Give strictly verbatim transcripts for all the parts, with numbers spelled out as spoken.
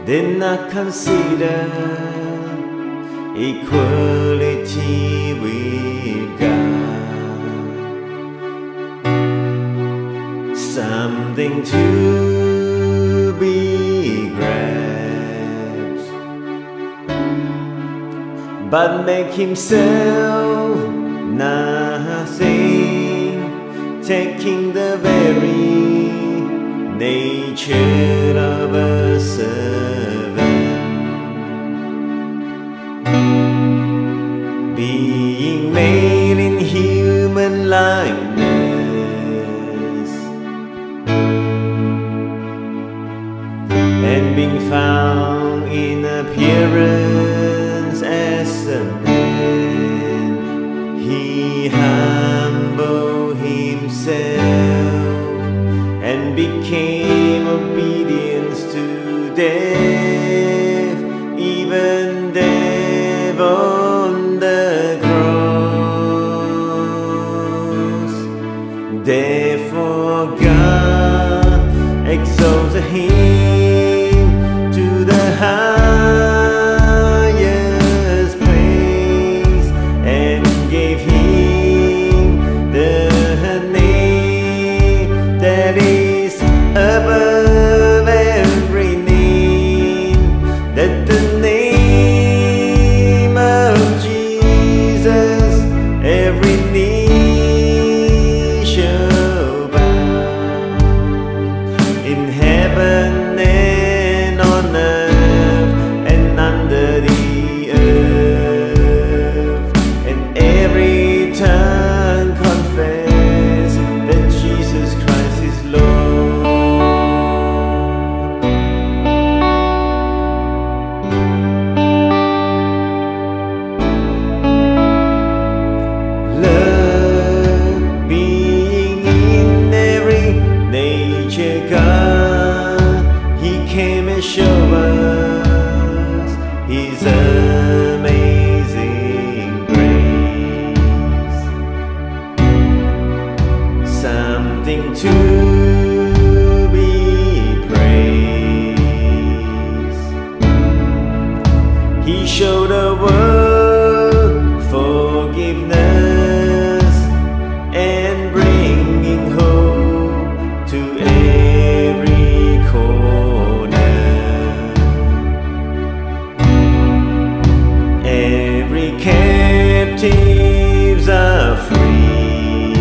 did not consider equality with God something to be grasped, but make himself nothing, taking the very nature of a servant, being made in human likeness, and being found in appearance as a man, he humbled himself and became obedient to death, even death on the cross. Therefore God exalted him to the highest place and gave him the name that is above every name, that the name of Jesus every knee shall bow, in heaven and on earth and under the earth, and every tongue confess that Jesus Christ is Lord. Love being in every nature God, he came and showed us his amazing grace, something to be praised. He showed the world forgiveness and bringing hope to every corner. Every captives are free,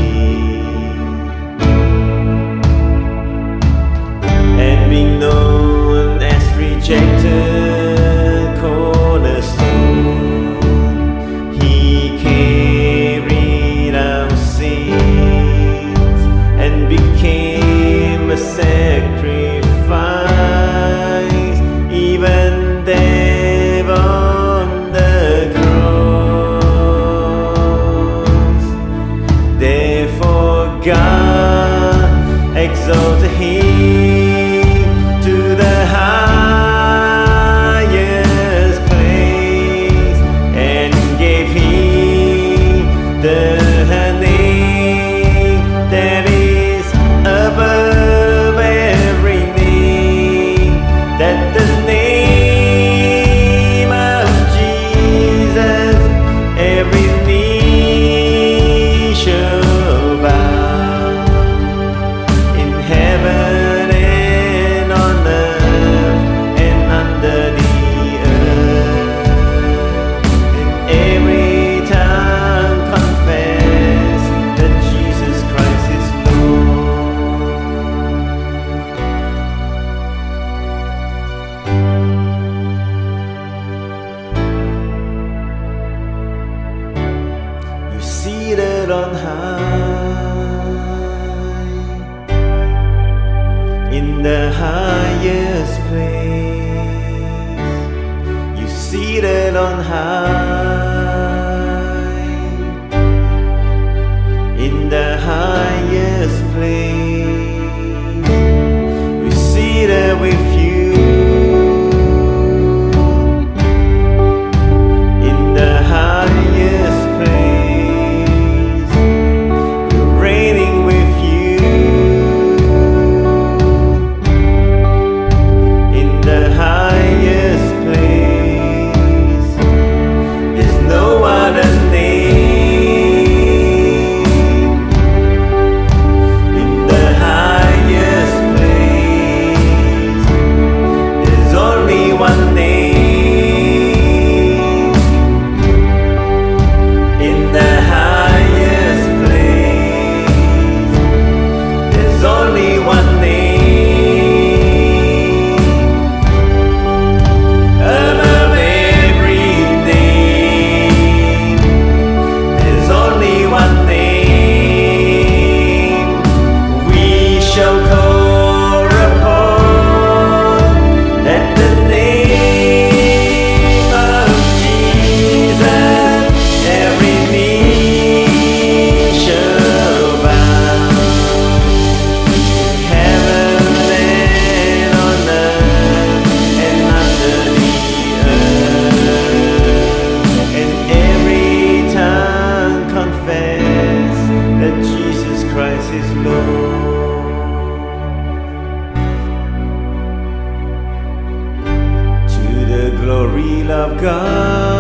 and being known as rejected cornerstone, he carried our sins and became a sacrifice, even death on the cross. Therefore God exalted him to the highest place and gave him the name that is above every name, that the name of Jesus every knee shall bow, in heaven and on earth and under the earth, and every tongue confess that Jesus Christ is Lord. You're seated on high, in the highest place. You're seated on high, in the highest place. We're seated with you in the highest place. We're reigning with you in the highest glory of God.